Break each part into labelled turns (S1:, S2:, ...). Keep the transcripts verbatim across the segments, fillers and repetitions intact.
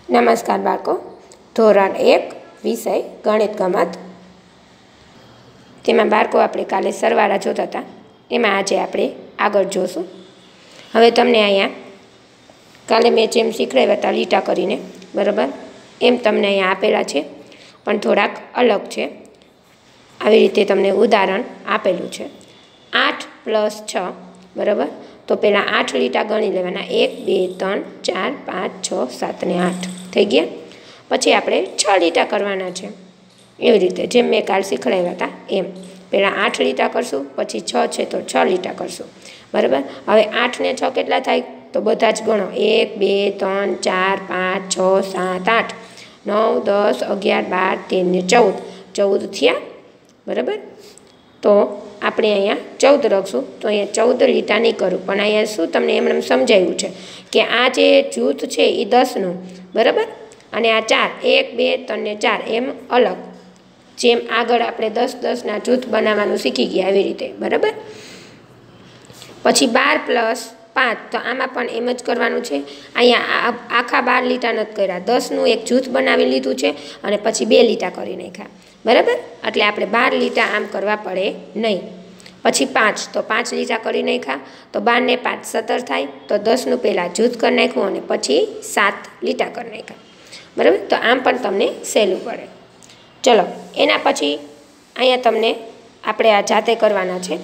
S1: નમસ્કાર બાળકો, ધોરણ એક વિષય ગણિત ગમત. તેમાં બાળકો આપણે કાલે સરવાળા જોતા હતા, એમાં આજે આપણે આગળ જોશું. હવે તમને અહીંયા કાલે મેં જેમ શીખવાડ્યા હતા લીટા કરીને, બરાબર, એમ તમને અહીંયા આપેલા છે, પણ થોડાક અલગ છે. આવી રીતે તમને ઉદાહરણ આપેલું છે. આઠ પ્લસ છ, બરાબર, તો પહેલાં આઠ લીટા ગણી લેવાના. એક, બે, ત્રણ, ચાર, પાંચ, છ, સાત ને આઠ થઈ ગયા. પછી આપણે છ લીટા કરવાના છે. એવી રીતે જેમ મેં કાલ શીખવાડ્યા હતા એમ પહેલાં આઠ લીટા કરશું, પછી છ છે તો છ લીટા કરશું, બરાબર. હવે આઠ ને છ કેટલા થાય તો બધા જ ગણો. એક, બે, ત્રણ, ચાર, પાંચ, છ, સાત, આઠ, નવ, દસ, અગિયાર, બાર, તેર ને ચૌદ. ચૌદ થયા, બરાબર. તો આપણે અહીંયા ચૌદ રાખશું. તો અહીંયા ચૌદ લીટા નહીં કરું, પણ અહીંયા શું તમને એમને સમજાવ્યું છે કે આ જે જૂથ છે એ દસનું, બરાબર, અને આ ચાર, એક, બે, ત્રણ ને ચાર એમ અલગ. જેમ આગળ આપણે દસ દસના જૂથ બનાવવાનું શીખી ગયા એવી રીતે, બરાબર. પછી બાર પ્લસ પાંચ, તો આમાં પણ એમ જ કરવાનું છે. અહીંયા આખા બાર લીટા નથી કર્યા, દસનું એક જૂથ બનાવી લીધું છે અને પછી બે લીટા કરી નાખ્યા, બરાબર. એટલે આપણે બાર લીટા આમ કરવા પડે નહીં. પછી પાંચ, તો પાંચ લીટા કરી નાખ્યા, તો બાર ને પાંચ સત્તર થાય. તો દસનું પહેલાં જૂથ કરી નાખ્યું અને પછી સાત લીટા કરી નાખ્યા, બરાબર. તો આમ પણ તમને સહેલું પડે. ચલો, એના પછી અહીંયા તમને આપણે આ જાતે કરવાના છે.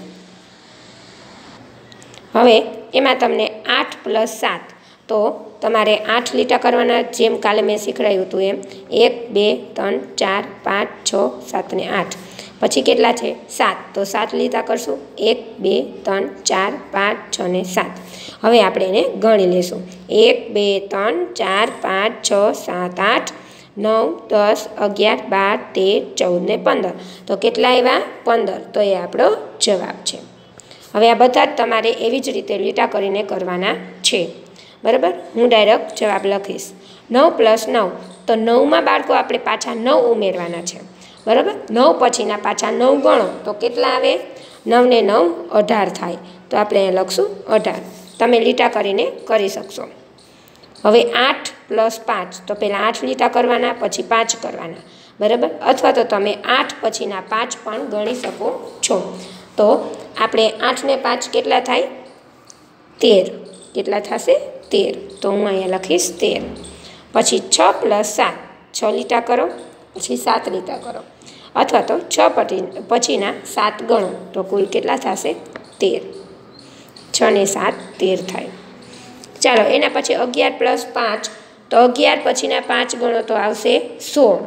S1: હવે એમાં તમને આઠ પ્લસ સાત, તો તમારે આઠ લીટા કરવાના, જેમ કાલે મેં શીખવાડ્યું હતું એમ. એક, બે, ત્રણ, ચાર, પાંચ, છ, સાત ને આઠ. પછી કેટલા છે? સાત. તો સાત લીટા કરશું. એક, બે, ત્રણ, ચાર, પાંચ, છ ને સાત. હવે આપણે એને ગણી લઈશું. એક, બે, ત્રણ, ચાર, પાંચ, છ, સાત, આઠ, નવ, દસ, અગિયાર, બાર, તેર, ચૌદ ને પંદર. તો કેટલા આવ્યા? પંદર. તો એ આપણો જવાબ છે. હવે આ બધા જ તમારે એવી જ રીતે લીટા કરીને કરવાના છે, બરાબર. હું ડાયરેક્ટ જવાબ લખીશ. નવ પ્લસ નવ, તો નવમાં બાળકો આપણે પાછા નવ ઉમેરવાના છે, બરાબર. નવ પછીના પાછા નવ ગણો તો કેટલા આવે? નવ ને નવ અઢાર થાય. તો આપણે અહીંયા લખશું અઢાર. તમે લીટા કરીને કરી શકશો. હવે આઠ પ્લસ પાંચ, તો પહેલાં આઠ લીટા કરવાના, પછી પાંચ કરવાના, બરાબર. અથવા તો તમે આઠ પછીના પાંચ પણ ગણી શકો છો. તો આપણે આઠ ને પાંચ કેટલા થાય? તેર. કેટલા થશે? તેર. તો હું અહીંયા લખીશ તેર. પછી છ પ્લસ સાત, છ લીટા કરો, પછી સાત લીટા કરો. અથવા તો છ પછી પછીના સાત ગણો તો કુલ કેટલા થશે? તેર. છ ને સાત તેર થાય. ચાલો, એના પછી અગિયાર પ્લસ પાંચ, તો અગિયાર પછીના પાંચ ગણો તો આવશે સોળ.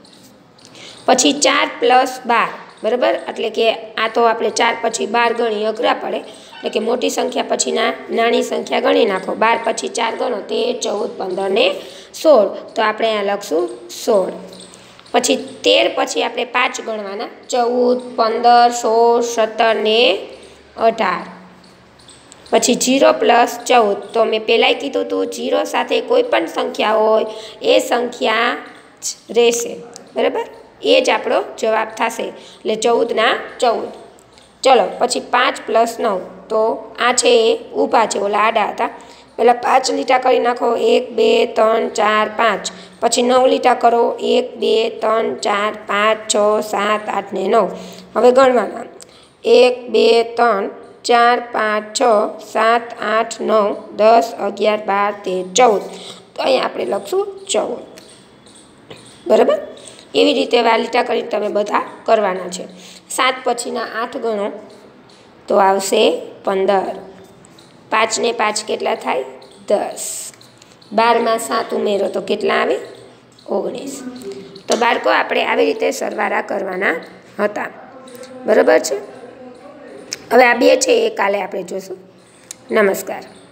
S1: પછી ચાર પ્લસ બાર, બરાબર. એટલે કે આ તો આપણે ચાર પછી બાર ગણી અઘરા પડે, એટલે કે મોટી સંખ્યા પછીના નાની સંખ્યા ગણી નાખો. બાર પછી ચાર ગણો, તેર, ચૌદ, પંદર ને સોળ. તો આપણે અહીંયા લખશું સોળ. પછી તેર પછી આપણે પાંચ ગણવાના. ચૌદ, પંદર, સોળ, સત્તર ને અઢાર. પછી જીરો પ્લસ ચૌદ, તો મેં પહેલાંય કીધું હતું જીરો સાથે કોઈ પણ સંખ્યા હોય એ સંખ્યા જ રહેશે, બરાબર. એ જ આપણો જવાબ થશે. એટલે ચૌદના ચૌદ. ચલો, પછી પાંચ પ્લસ નવ, તો આ છે એ ઊભા છે, ઓલા આડા હતા. પહેલાં પાંચ લીટા કરી નાખો. એક, બે, ત્રણ, ચાર, પાંચ. પછી નવ લીટા કરો. એક, બે, ત્રણ, ચાર, પાંચ, છ, સાત, આઠ ને નવ. હવે ગણવાના. એક, બે, ત્રણ, ચાર, પાંચ, છ, સાત, આઠ, નવ, દસ, અગિયાર, બાર, તેર, ચૌદ. તો અહીંયા આપણે લખશું ચૌદ, બરાબર. એવી રીતે લીટા કરીને તમે બધા કરવાના છે. સાત પછીના આઠ ગણો તો આવશે પંદર. પાંચ ને પાંચ કેટલા થાય? દસ. બારમાં સાત ઉમેરો તો કેટલા આવે? ઓગણીસ. તો બાળકો આપણે આવી રીતે સરવાળા કરવાના હતા, બરાબર છે. હવે આ બે છે એ કાલે આપણે જોઈશું. નમસ્કાર.